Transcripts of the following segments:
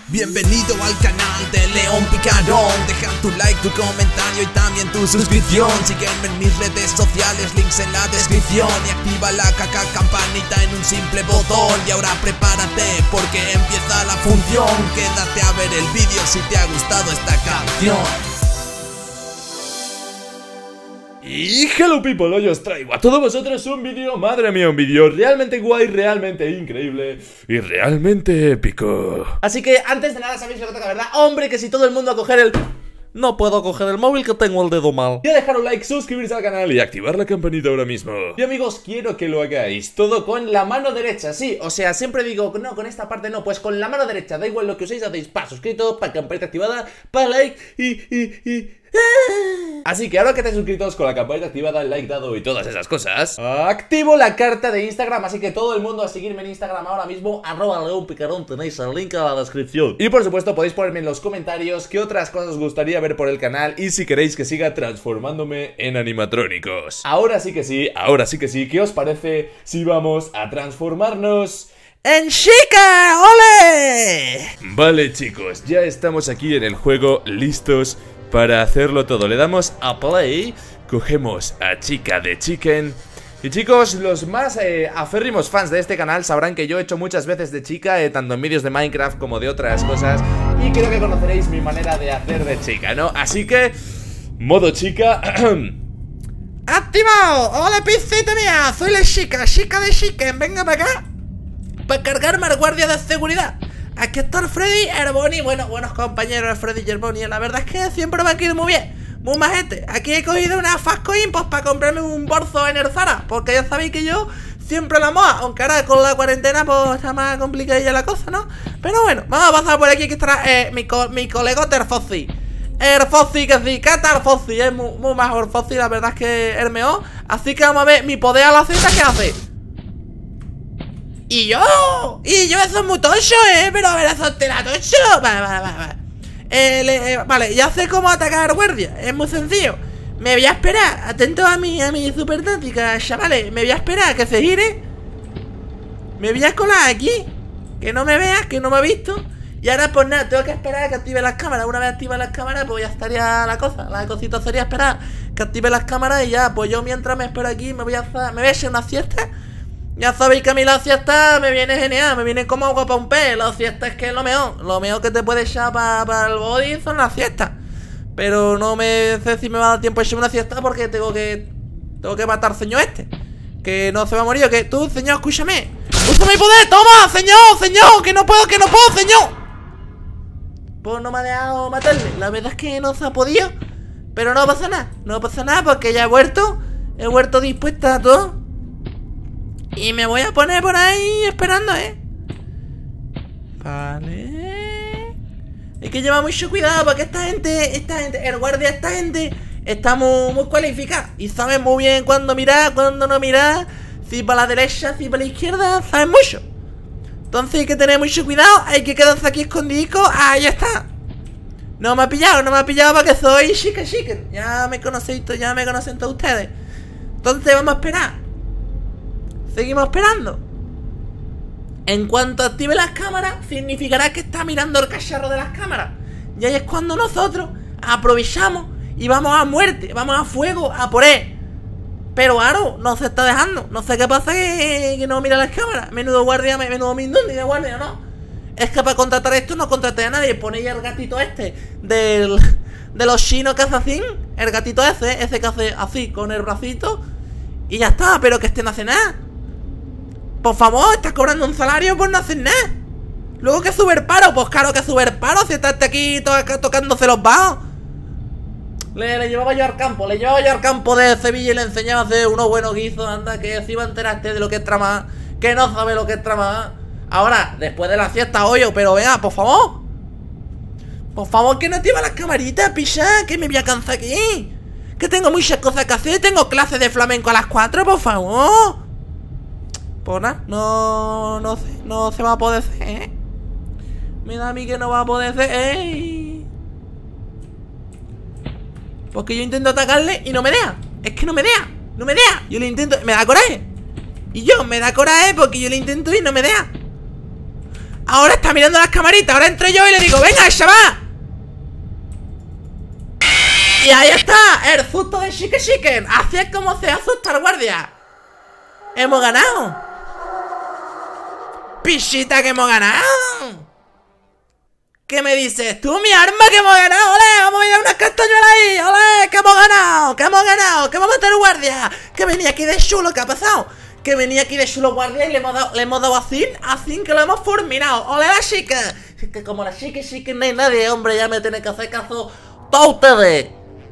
Bienvenido al canal de León Picarón. Deja tu like, tu comentario y también tu suscripción. Sígueme en mis redes sociales, links en la descripción. Y activa la campanita en un simple botón. Y ahora prepárate porque empieza la función. Quédate a ver el vídeo si te ha gustado esta canción. Y hello people, hoy os traigo a todos vosotros un vídeo, madre mía, un vídeo realmente guay, realmente increíble y realmente épico. Así que antes de nada, sabéis lo que toca, ¿verdad? Hombre, que si todo el mundo a coger el... No puedo coger el móvil que tengo el dedo mal. Y a dejar un like, suscribirse al canal y activar la campanita ahora mismo. Y amigos, quiero que lo hagáis todo con la mano derecha, sí. O sea, siempre digo, no, con esta parte no, pues con la mano derecha. Da igual lo que uséis, hacéis pa' suscrito, pa' campanita activada, pa' like y... Así que ahora que estáis suscritos con la campanita activada, el like dado y todas esas cosas, activo la carta de Instagram. Así que todo el mundo a seguirme en Instagram ahora mismo, @LeónPicarón, tenéis el link en la descripción. Y por supuesto podéis ponerme en los comentarios qué otras cosas os gustaría ver por el canal y si queréis que siga transformándome en animatrónicos. Ahora sí que sí, ¿qué os parece si vamos a transformarnos en chica? ¡Ole! Vale chicos, ya estamos aquí en el juego listos para hacerlo todo. Le damos a play, cogemos a chica de chicken. Y chicos, los más aférrimos fans de este canal sabrán que yo he hecho muchas veces de chica, tanto en vídeos de Minecraft como de otras cosas. Y creo que conoceréis mi manera de hacer de chica, ¿no? Así que, modo chica. ¡Activado! ¡Hola piscita mía! Soy la chica de chicken. Venga para acá para cargarme al guardia de seguridad. Aquí está el Freddy Herboni. Bueno, buenos compañeros, el Freddy Herboni. La verdad es que siempre me ha quedado muy bien, muy majete. Aquí he cogido una Fastcoin pues para comprarme un bolso en el Zara, porque ya sabéis que yo siempre la moa. Aunque ahora con la cuarentena pues está más complicadilla la cosa, ¿no? Pero bueno, vamos a pasar por aquí que estará mi colegote el Fossi. El Fossi que sí, ¿qué tal Fossi? Es muy mejor Fossi, la verdad es que es mejor. Así que vamos a ver mi poder a la Z que hace. Y yo eso es muy tocho, pero a ver, eso es tela tocho. Vale, ya sé cómo atacar guardia. Es muy sencillo. Me voy a esperar, atento a mi super táctica, chavales. Me voy a esperar a que se gire. Me voy a colar aquí, que no me veas, que no me ha visto. Y ahora pues nada, tengo que esperar a que active las cámaras. Una vez active las cámaras, pues ya estaría la cosa. La cosita sería esperar que active las cámaras. Y ya, pues yo mientras me espero aquí, me voy a hacer una siesta. Ya sabéis que a mí la siesta me viene genial, me viene como agua para un pez. La siesta es que es lo mejor que te puede echar para el body son las siestas. Pero no me sé si me va a dar tiempo a echar una siesta porque tengo que matar al señor este, que no se va a morir. Que tú, señor, escúchame. ¡Usa mi poder! ¡Toma, señor! ¡Que no puedo, señor! Pues no me ha dejado matarle. La verdad es que no se ha podido. Pero no pasa nada, porque ya he vuelto dispuesta a todo. Y me voy a poner por ahí esperando, Vale. Hay que llevar mucho cuidado porque esta gente, el guardia de esta gente está muy cualificada. Y sabe muy bien cuándo mirar, cuándo no mirar. Si para la derecha, si para la izquierda, sabe mucho. Entonces hay que tener mucho cuidado. Hay que quedarse aquí escondidico. Ahí está. No me ha pillado porque soy chica. Ya me conocen todos ustedes. Entonces vamos a esperar. Seguimos esperando. En cuanto active las cámaras, significará que está mirando el cacharro de las cámaras. Y ahí es cuando nosotros aprovechamos y vamos a muerte, vamos a fuego, a por él. Pero Aro no se está dejando. No sé qué pasa que no mira las cámaras. Menudo guardia, menudo mindundi de guardia, ¿no? Es que para contratar esto no contraté a nadie. Ponéis el gatito este de los chinos que hace así. El gatito ese que hace así con el bracito. Y ya está, pero que este no hace nada. Por favor, estás cobrando un salario por no hacer nada. Luego que sube el paro, pues claro que sube el paro. Si estás aquí tocándose los bajos. Le llevaba yo al campo de Sevilla y le enseñaba a hacer unos buenos guisos. Anda, que si iba a enterarte de lo que es tramar. Que no sabe lo que es tramar. Ahora, después de la fiesta, hoyo, pero venga, por favor. Por favor, que no activa las camaritas, picha. Que me voy a cansar aquí. Que tengo muchas cosas que hacer. Tengo clases de flamenco a las 4, por favor. Pues nada, no se va a poder hacer, Me da a mí que no va a poder ser, Porque yo intento atacarle y no me deja. Es que no me deja. Yo le intento, me da coraje. Y yo me da coraje porque yo le intento y no me deja. Ahora está mirando las camaritas. Ahora entro yo y le digo, venga, chaval. Y ahí está, el susto de Chicken. Así es como se asusta el guardia. Hemos ganado. Pichita, que hemos ganado. ¿Qué me dices? Tú, mi arma, que hemos ganado. Ole, vamos a ir a unas castañuelas ahí. Ole, que hemos ganado, que hemos ganado. Que vamos a meter guardia. Que venía aquí de chulo, ¿qué ha pasado? Que venía aquí de chulo guardia y le hemos dado así que lo hemos fulminado. Ole, la chica. Es que como la chica no hay nadie, hombre, ya me tiene que hacer caso todos ustedes.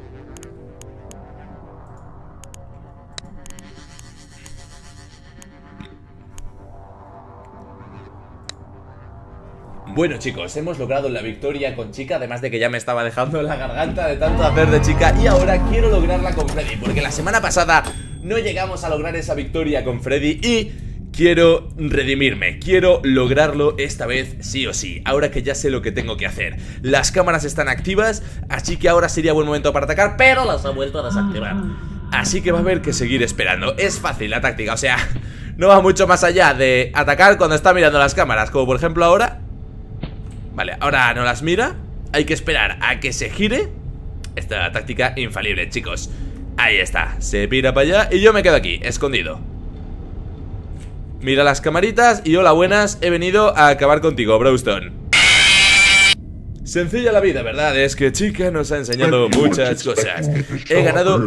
Bueno, chicos, hemos logrado la victoria con Chica. Además de que ya me estaba dejando la garganta de tanto hacer de Chica. Y ahora quiero lograrla con Freddy, porque la semana pasada no llegamos a lograr esa victoria con Freddy. Y quiero redimirme, quiero lograrlo esta vez sí o sí. Ahora que ya sé lo que tengo que hacer. Las cámaras están activas, así que ahora sería buen momento para atacar, pero las ha vuelto a desactivar. Así que va a haber que seguir esperando. Es fácil la táctica, o sea, no va mucho más allá de atacar cuando está mirando las cámaras. Como por ejemplo ahora. Vale, ahora no las mira. Hay que esperar a que se gire. Esta es la táctica infalible, chicos. Ahí está, se pira para allá y yo me quedo aquí, escondido. Mira las camaritas y hola, buenas. He venido a acabar contigo, Browston. Sencilla la vida, ¿verdad? Es que Chica nos ha enseñado muchas cosas. He ganado...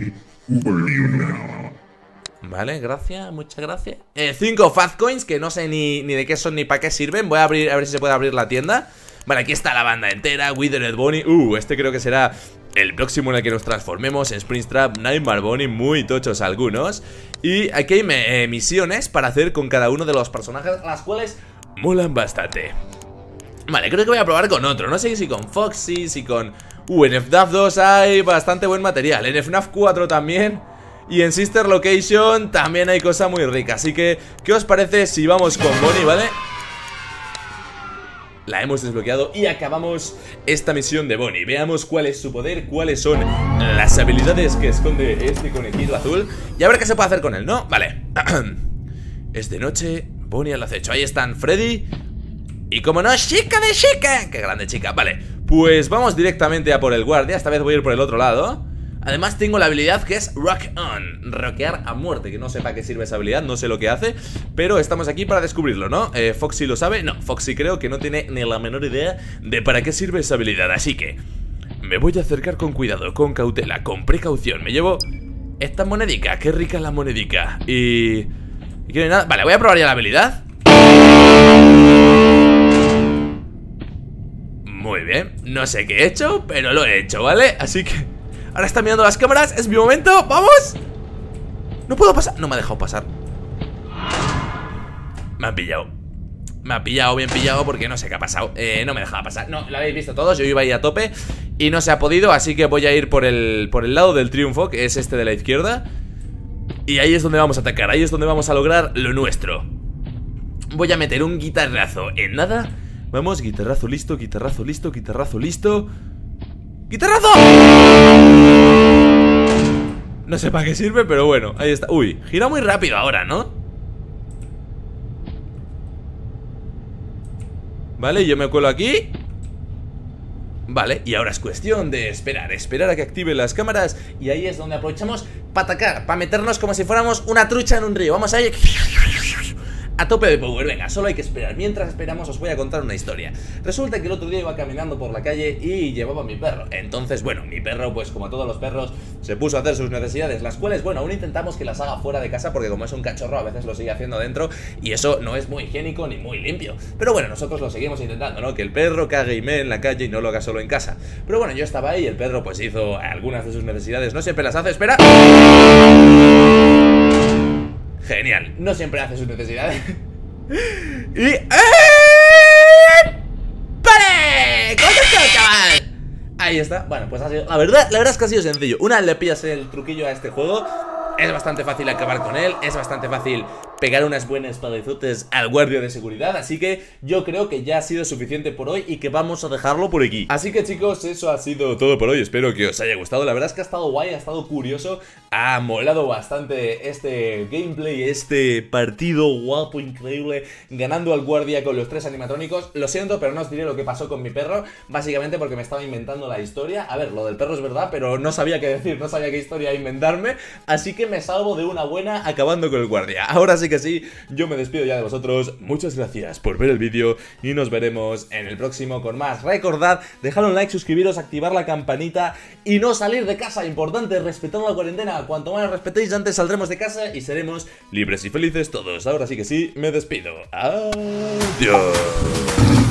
Vale, gracias, muchas gracias. 5 Fat Coins, que no sé ni de qué son ni para qué sirven. Voy a abrir, a ver si se puede abrir la tienda. Vale, aquí está la banda entera. Withered Bonnie, este creo que será el próximo en el que nos transformemos. En Springtrap, Nightmare Bonnie, muy tochos algunos. Y aquí hay misiones para hacer con cada uno de los personajes, las cuales molan bastante. Vale, creo que voy a probar con otro. No sé si con Foxy, si con... en FNAF 2 hay bastante buen material. En FNAF 4 también. Y en Sister Location también hay cosa muy rica. Así que, ¿qué os parece si vamos con Bonnie, vale? La hemos desbloqueado y acabamos esta misión de Bonnie. Veamos cuál es su poder, cuáles son las habilidades que esconde este conejito azul. Y a ver qué se puede hacer con él, ¿no? Vale. Es de noche, Bonnie al acecho. Ahí están Freddy y, como no, Chica de Chica. Qué grande Chica, vale. Pues vamos directamente a por el guardia. Esta vez voy a ir por el otro lado. Además tengo la habilidad que es Rock On, rockear a muerte, que no sé para qué sirve esa habilidad, no sé lo que hace, pero estamos aquí para descubrirlo, ¿no? Foxy lo sabe, no, Foxy creo que no tiene ni la menor idea de para qué sirve esa habilidad, así que me voy a acercar con cuidado, con cautela, con precaución. Me llevo esta monedica, qué rica la monedica. Y que no hay nada, vale, voy a probar ya la habilidad. Muy bien, no sé qué he hecho, pero lo he hecho, ¿vale? Así que... ahora está mirando las cámaras, es mi momento, ¡vamos! No puedo pasar, no me ha dejado pasar. Me han pillado. Me ha pillado, bien pillado, porque no sé qué ha pasado. No me dejaba pasar, no, lo habéis visto todos. Yo iba ahí a tope y no se ha podido. Así que voy a ir por el lado del triunfo, que es este de la izquierda. Y ahí es donde vamos a atacar, ahí es donde vamos a lograr lo nuestro. Voy a meter un guitarrazo en nada. Vamos, guitarrazo listo, guitarrazo listo, guitarrazo listo. ¡Guitarrazo! No sé para qué sirve, pero bueno, ahí está. Uy, gira muy rápido ahora, ¿no? Vale, yo me cuelo aquí. Vale, y ahora es cuestión de esperar a que activen las cámaras. Y ahí es donde aprovechamos para atacar, para meternos como si fuéramos una trucha en un río. Vamos a ir a tope de power, venga, solo hay que esperar. Mientras esperamos os voy a contar una historia. Resulta que el otro día iba caminando por la calle y llevaba a mi perro. Entonces, bueno, mi perro, pues como todos los perros, se puso a hacer sus necesidades, las cuales, bueno, aún intentamos que las haga fuera de casa, porque como es un cachorro a veces lo sigue haciendo dentro y eso no es muy higiénico ni muy limpio. Pero bueno, nosotros lo seguimos intentando, ¿no? Que el perro cague y mee en la calle y no lo haga solo en casa. Pero bueno, yo estaba ahí y el perro pues hizo algunas de sus necesidades. No siempre las hace, espera. Genial, no siempre hace sus necesidades. Y... ¡Vale! ¿Cómo te quedas, chaval? Ahí está, bueno, pues ha sido... La verdad es que ha sido sencillo. Una vez le pillas el truquillo a este juego, Es bastante fácil acabar con él, es bastante fácil pegar unas buenas palizotes al guardia de seguridad. Así que yo creo que ya ha sido suficiente por hoy y que vamos a dejarlo por aquí. Así que chicos, eso ha sido todo por hoy. Espero que os haya gustado. La verdad es que ha estado guay, ha estado curioso. Ha molado bastante este gameplay, este partido guapo, increíble, ganando al guardia con los 3 animatrónicos. Lo siento, pero no os diré lo que pasó con mi perro, básicamente porque me estaba inventando la historia. A ver, lo del perro es verdad, pero no sabía qué decir, no sabía qué historia inventarme. Así que me salvo de una buena acabando con el guardia. Ahora sí que sí, yo me despido ya de vosotros. Muchas gracias por ver el vídeo y nos veremos en el próximo con más. Recordad, dejar un like, suscribiros, activar la campanita y no salir de casa. Importante, respetar la cuarentena. Cuanto más respetéis, antes saldremos de casa y seremos libres y felices todos. Ahora sí que sí, me despido. Adiós.